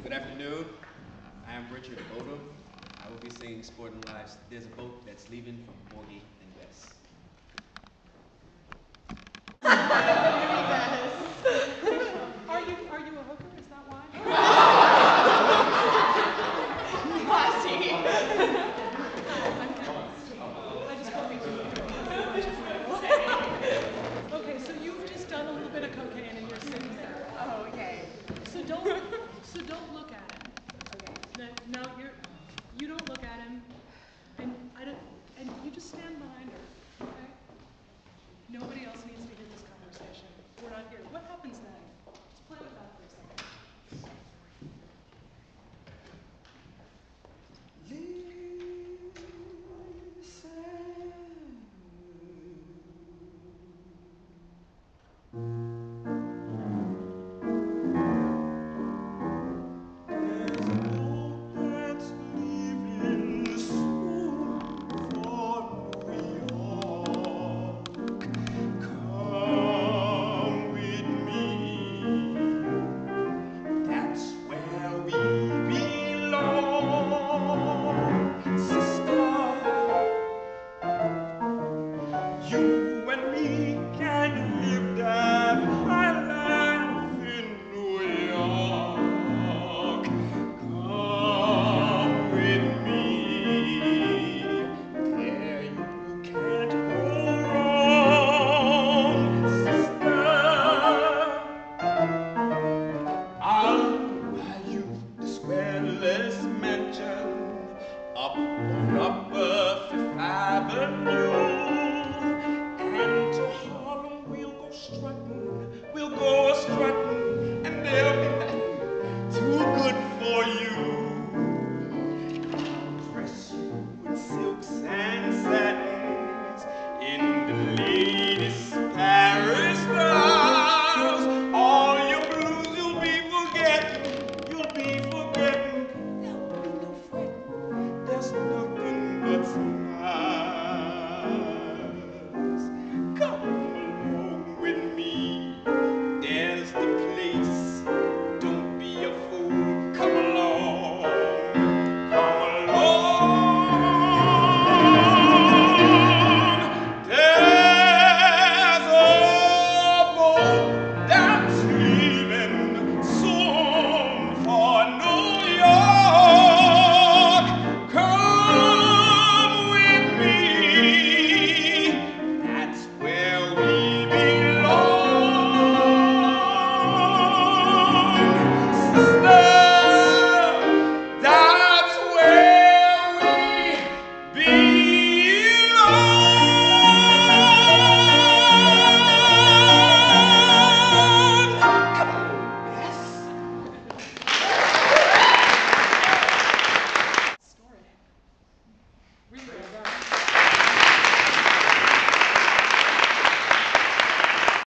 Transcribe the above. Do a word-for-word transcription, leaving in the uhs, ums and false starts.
Good afternoon. I am Richard Odom. I will be singing Sporting Lives. There's a boat that's leaving from Porgy and Bess. Are you are you a hooker? Is that why? Classy. I just want to Okay, so you've just done a little bit of cocaine and you're sitting there. Oh, okay. So don't so don't look